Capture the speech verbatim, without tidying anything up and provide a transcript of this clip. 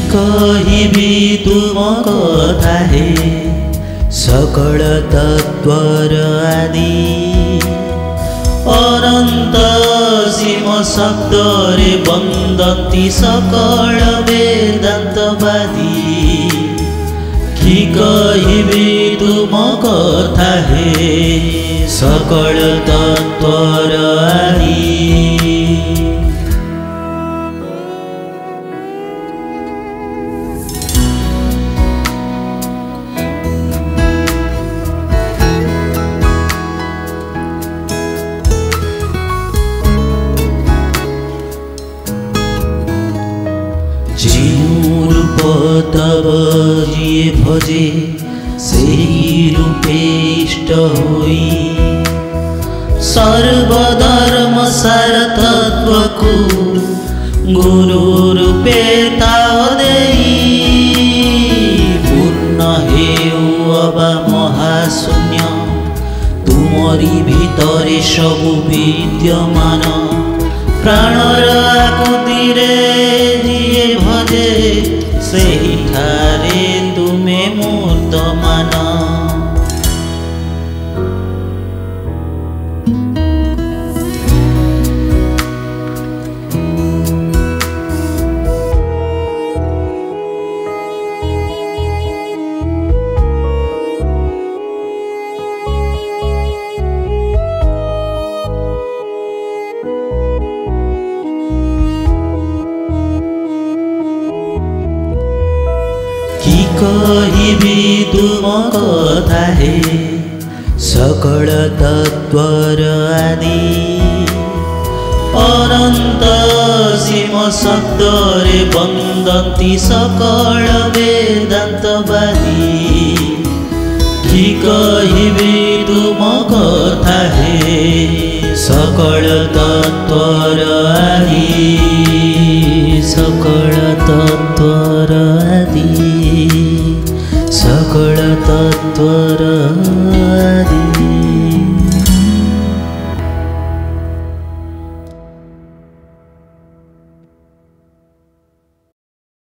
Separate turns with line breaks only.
କହିବି ତୁମ କଥା ହେ सकल तत्वर आदि अनंत सीम शब्द रे बंदती सकल वेदांतवादी कि कहिबी तुम कथा हे सकल तत्वर आदि। रूप तब जिए भजे सेही रूपे इष्ट होई सर्वधर्म सार तत्व को गुरु रूपे ताव देई पूर्ण हेउ अबा महाशून्य तुमरी भीतरे सबु विद्यमान प्राणर आकुति रे जिए भजे सेही ठारे तुमे मूर्तमान। कि कहिबी तुम कथा हे सकल तत्वर आदि अनंत सीम शब्द रे बंदती सकल वेदांतवादी कि कहिबी